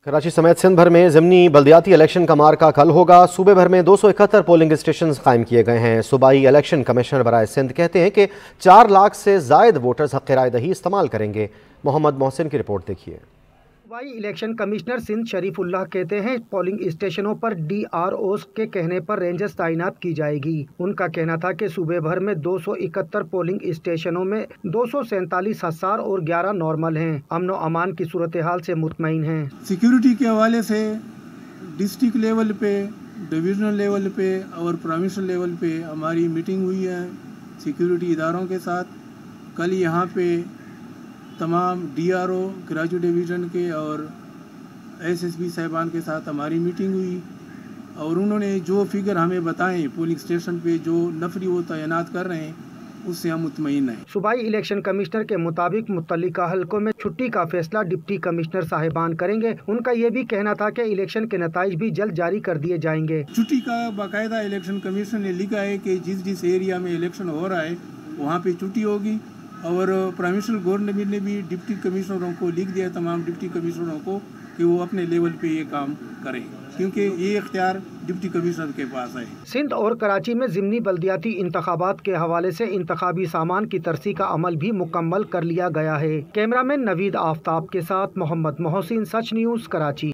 कराची समेत सिंध भर में ज़िमनी बल्दियाती इलेक्शन का मार्का कल होगा। सूबे भर में 271 पोलिंग स्टेशन कायम किए गए हैं। सूबाई इलेक्शन कमिश्नर बराए सिंध कहते हैं कि 4 लाख से जायद वोटर्स हक़ राय दही इस्तेमाल करेंगे। मोहम्मद मोहसिन की रिपोर्ट देखिए। सूबाई इलेक्शन कमिश्नर सिंध शरीफुल्लाह कहते हैं पोलिंग स्टेशनों पर DROs के कहने पर रेंजर्स तैनात की जाएगी। उनका कहना था कि सूबे भर में 271 पोलिंग स्टेशनों में 247 हसार और 11 नॉर्मल हैं। अमन व अमान की सूरत हाल से मुतमईन हैं। सिक्योरिटी के हवाले से डिस्ट्रिक्ट लेवल पे, डिविजनल लेवल पे और प्रोविंशियल लेवल पे हमारी मीटिंग हुई है सिक्योरिटी इदारों के साथ। कल यहाँ पे तमाम DRO कराची डिवीज़न के और SSP साहिबान के साथ हमारी मीटिंग हुई और उन्होंने जो फिगर हमें बताएं पोलिंग स्टेशन पे जो नफरी वो तैनात कर रहे हैं उससे हम मुतमईन हैं। सूबाई इलेक्शन कमिश्नर के मुताबिक मुतल्लिका हलकों में छुट्टी का फैसला डिप्टी कमिश्नर साहिबान करेंगे। उनका ये भी कहना था कि इलेक्शन के नताइज भी जल्द जारी कर दिए जाएंगे। छुट्टी का बाकायदा इलेक्शन कमीशन ने लिखा है कि जिस एरिया में इलेक्शन हो रहा है वहाँ पे छुट्टी होगी और प्रोविंशियल गवर्नमेंट ने भी डिप्टी कमिश्नरों को लिख दिया, तमाम डिप्टी कमिश्नरों को, कि वो अपने लेवल पे ये काम करें क्योंकि ये इख्तियार डिप्टी कमिश्नर के पास है। सिंध और कराची में ज़िमनी बल्दियाती इंतखाबात के हवाले से इंतखाबी सामान की तरसी का अमल भी मुकम्मल कर लिया गया है। कैमरामैन नवीद आफ्ताब के साथ मोहम्मद मोहसिन, सच न्यूज़, कराची।